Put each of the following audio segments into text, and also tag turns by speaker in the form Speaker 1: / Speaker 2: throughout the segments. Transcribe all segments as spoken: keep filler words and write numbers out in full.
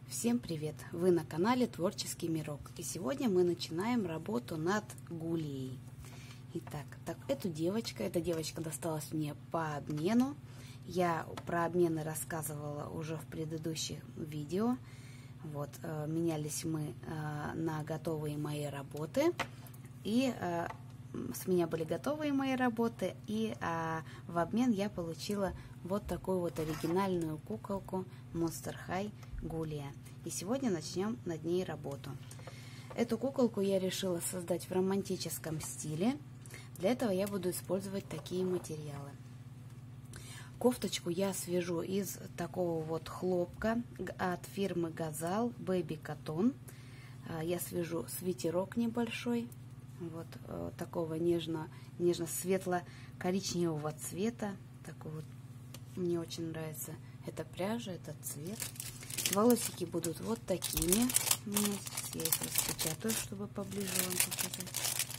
Speaker 1: Всем привет! Вы на канале Творческий Мирок. И сегодня мы начинаем работу над Гулией. Итак, так, эту девочку, эта девочка досталась мне по обмену. Я про обмены рассказывала уже в предыдущих видео. Вот, э, менялись мы э, на готовые мои работы. И э, с меня были готовые мои работы. И э, в обмен я получила вот такую вот оригинальную куколку Monster High Гулия. И сегодня начнем над ней работу. Эту куколку я решила создать в романтическом стиле. Для этого я буду использовать такие материалы. Кофточку я свяжу из такого вот хлопка от фирмы Газал Baby Cotton. Я свяжу свитерок небольшой, вот такого нежно, нежно-светло-коричневого цвета. Такой вот, мне очень нравится эта пряжа, этот цвет. Волосики будут вот такими. Сейчас я их распечатаю, чтобы поближе вам показать.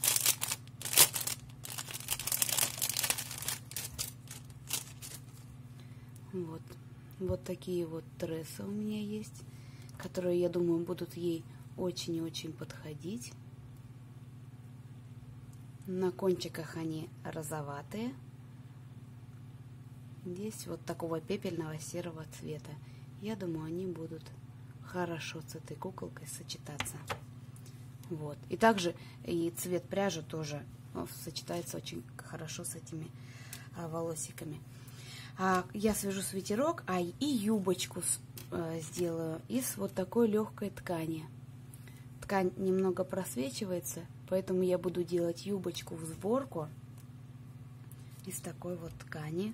Speaker 1: Вот. Вот такие вот трессы у меня есть, которые, я думаю, будут ей очень и очень подходить. На кончиках они розоватые. Здесь вот такого пепельного серого цвета. Я думаю, они будут хорошо с этой куколкой сочетаться. Вот. И также и цвет пряжи тоже сочетается очень хорошо с этими а, волосиками. А, я свяжу свитерок, а и юбочку с, а, сделаю из вот такой легкой ткани. Ткань немного просвечивается, поэтому я буду делать юбочку в сборку из такой вот ткани.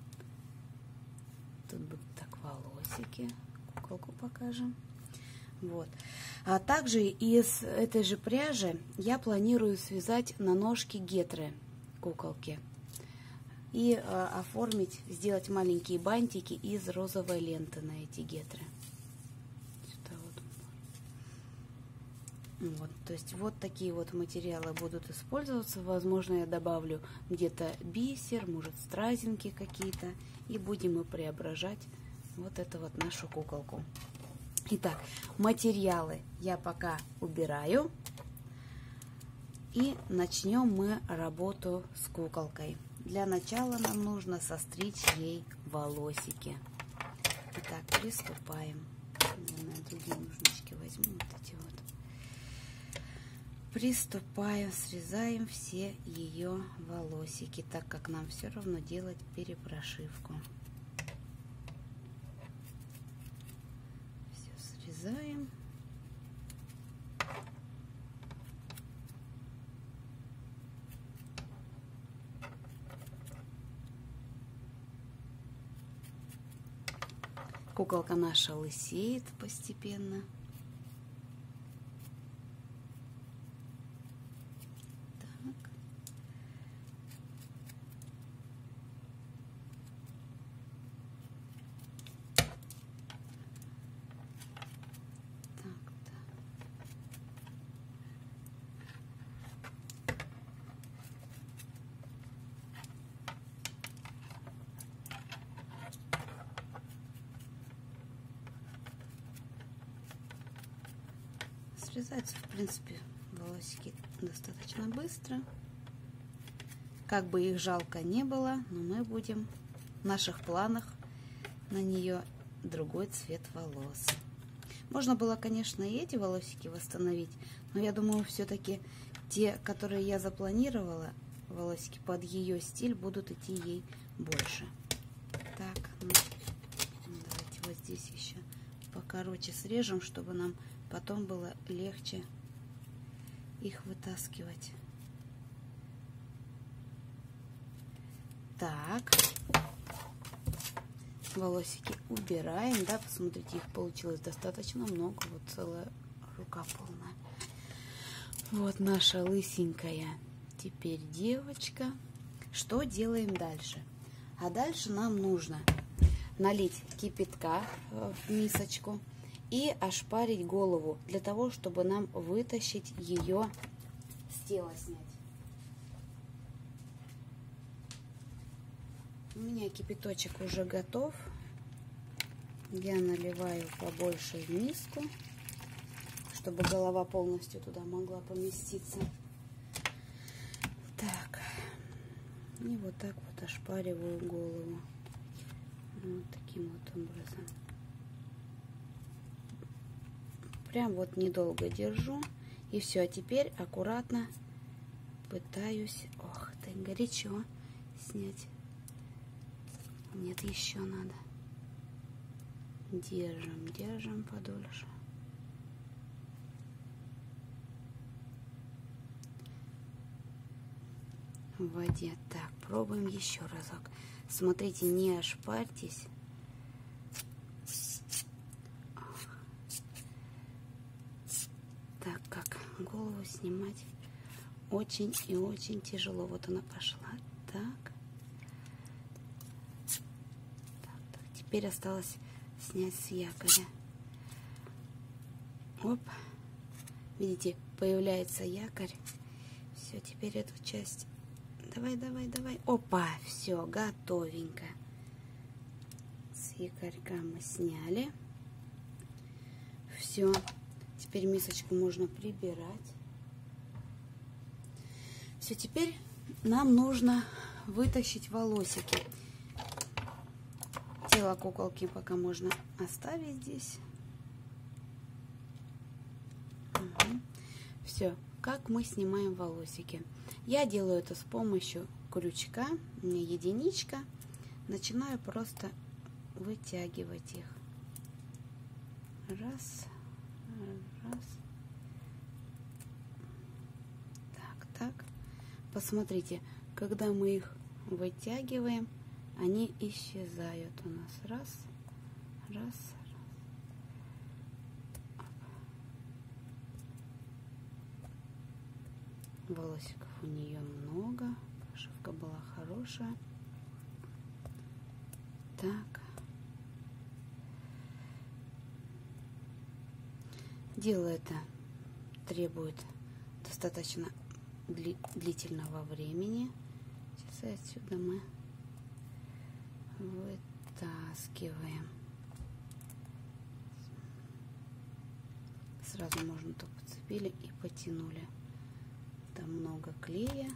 Speaker 1: Тут будут так волосики, куколку покажем. Вот. А также из этой же пряжи я планирую связать на ножки гетры куколки и а, оформить, сделать маленькие бантики из розовой ленты на эти гетры. Вот. Вот, то есть вот такие вот материалы будут использоваться. Возможно, я добавлю где-то бисер, может, стразинки какие-то, и будем мы преображать вот эту вот нашу куколку. Итак, материалы я пока убираю. И начнем мы работу с куколкой. Для начала нам нужно состричь ей волосики. Итак, приступаем. Наверное, другие ножнички возьму, вот эти вот. Приступаем, срезаем все ее волосики, так как нам все равно делать перепрошивку. Все срезаем. Куколка наша лысеет постепенно. Срезаются, в принципе, волосики достаточно быстро. Как бы их жалко не было, но мы будем в наших планах на нее другой цвет волос. Можно было, конечно, и эти волосики восстановить, но я думаю, все-таки те, которые я запланировала, волосики под ее стиль, будут идти ей больше. Так, ну, давайте вот здесь еще покороче срежем, чтобы нам потом было легче их вытаскивать. Так, волосики убираем, да, посмотрите, их получилось достаточно много, вот целая рука полная. Вот наша лысенькая теперь девочка. Что делаем дальше? А дальше нам нужно налить кипятка в мисочку и ошпарить голову для того, чтобы нам вытащить ее с тела, снять. У меня кипяточек уже готов. Я наливаю побольше в миску, чтобы голова полностью туда могла поместиться. Так. И вот так вот ошпариваю голову. Вот таким вот образом. Прям вот недолго держу. И все. А теперь аккуратно пытаюсь... Ох, так горячо снять. Нет, еще надо. Держим, держим подольше. В воде. Так, пробуем еще разок. Смотрите, не ошпарьтесь. Так как голову снимать очень и очень тяжело. Вот она пошла. Так. Так, так. Теперь осталось снять с якоря. Оп. Видите, появляется якорь. Все, теперь эту часть... Давай, давай, давай. Опа, все, готовенько. С якорька мы сняли. Все. Теперь мисочку можно прибирать. Все, теперь нам нужно вытащить волосики. Тело куколки пока можно оставить здесь. Угу. Все, как мы снимаем волосики. Я делаю это с помощью крючка. У меня единичка. Начинаю просто вытягивать их. Раз. Раз. Так, так. Посмотрите, когда мы их вытягиваем, они исчезают у нас. Раз, раз, раз. Волосиков у нее много. Пошивка была хорошая. Так. Дело это требует достаточно дли длительного времени. Сейчас и отсюда мы вытаскиваем. Сразу можно то подцепили и потянули. Там много клея.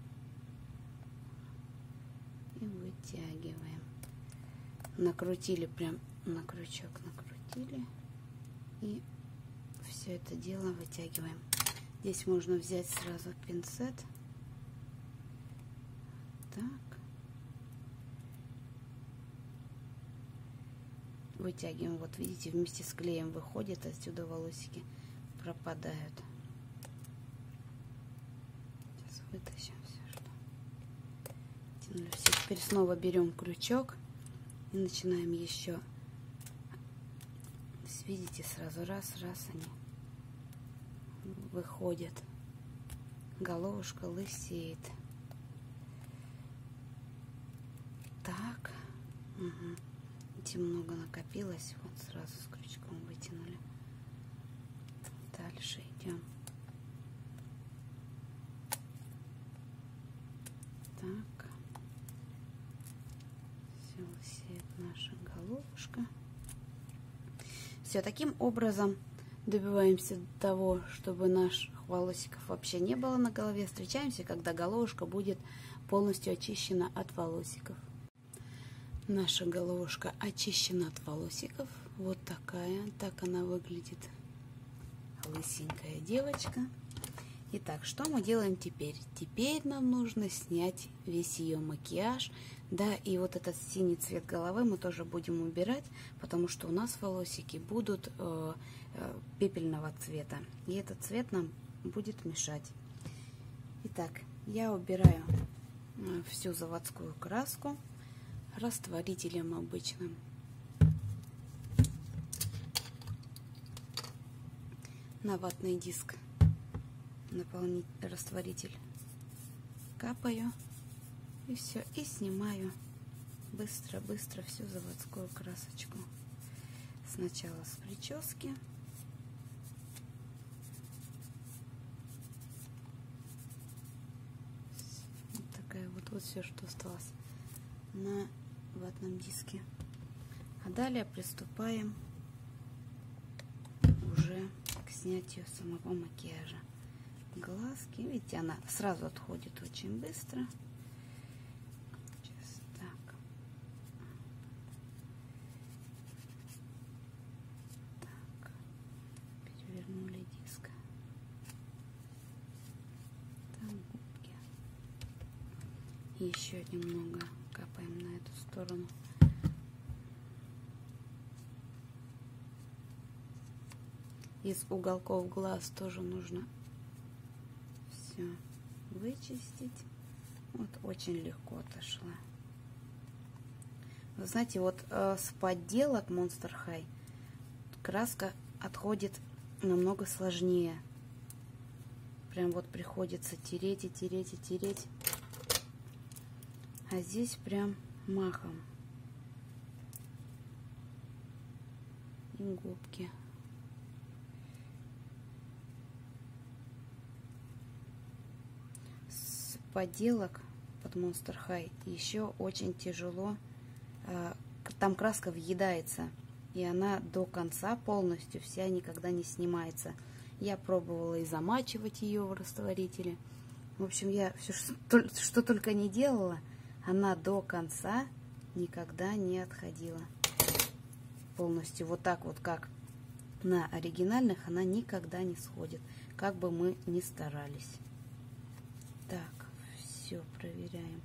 Speaker 1: И вытягиваем. Накрутили прям на крючок, накрутили. И все это дело вытягиваем. Здесь можно взять сразу пинцет. Так. Вытягиваем. Вот видите, вместе с клеем выходит, отсюда волосики пропадают. Сейчас вытащим все, что тянули. Все. Теперь снова берем крючок и начинаем еще. Видите, сразу раз, раз они выходят. Головушка лысеет. Так. Угу. Видите, много накопилось. Вот сразу с крючком вытянули. Дальше идем. Так. Все лысеет наша головушка. Все, таким образом добиваемся того, чтобы наших волосиков вообще не было на голове. Встречаемся, когда головушка будет полностью очищена от волосиков. Наша головушка очищена от волосиков. Вот такая. Так она выглядит. Лысенькая девочка. Итак, что мы делаем теперь? Теперь нам нужно снять весь ее макияж. Да, и вот этот синий цвет головы мы тоже будем убирать, потому что у нас волосики будут э, э, пепельного цвета. И этот цвет нам будет мешать. Итак, я убираю э, всю заводскую краску растворителем обычным. На ватный диск наполнить растворитель капаю. И все, и снимаю быстро-быстро всю заводскую красочку. Сначала с прически. Вот такая вот, вот все, что осталось на ватном диске. А далее приступаем уже к снятию самого макияжа. Глазки, видите, она сразу отходит очень быстро. Сейчас так. Так. Перевернули диск. Там губки. Еще немного капаем на эту сторону. Из уголков глаз тоже нужно все вычистить. Вот очень легко отошла. Вы знаете, вот э, с подделок Monster High краска отходит намного сложнее. Прям вот приходится тереть и тереть и тереть. А здесь прям махом. И губки. С подделок под Monster High еще очень тяжело. Там краска въедается, и она до конца полностью вся никогда не снимается. Я пробовала и замачивать ее в растворителе. В общем, я все, что, что только не делала, она до конца никогда не отходила. Полностью вот так вот, как на оригинальных, она никогда не сходит, как бы мы ни старались. Так, все проверяем.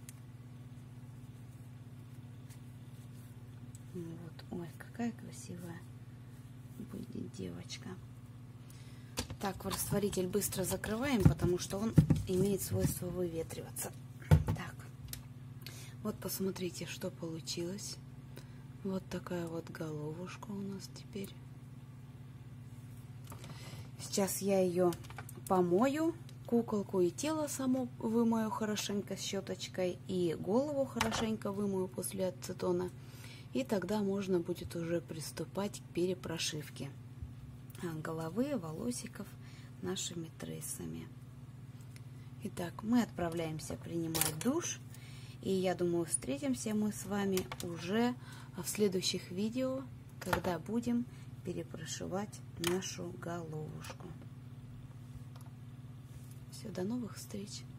Speaker 1: Вот, ой, какая красивая будет девочка. Так, растворитель быстро закрываем, потому что он имеет свойство выветриваться. Так, вот посмотрите, что получилось. Вот такая вот головушка у нас теперь. Сейчас я ее помою, куколку и тело само вымою хорошенько щеточкой, и голову хорошенько вымою после ацетона. И тогда можно будет уже приступать к перепрошивке головы, волосиков нашими трессами. Итак, мы отправляемся принимать душ. И я думаю, встретимся мы с вами уже в следующих видео, когда будем перепрошивать нашу головушку. Все, до новых встреч!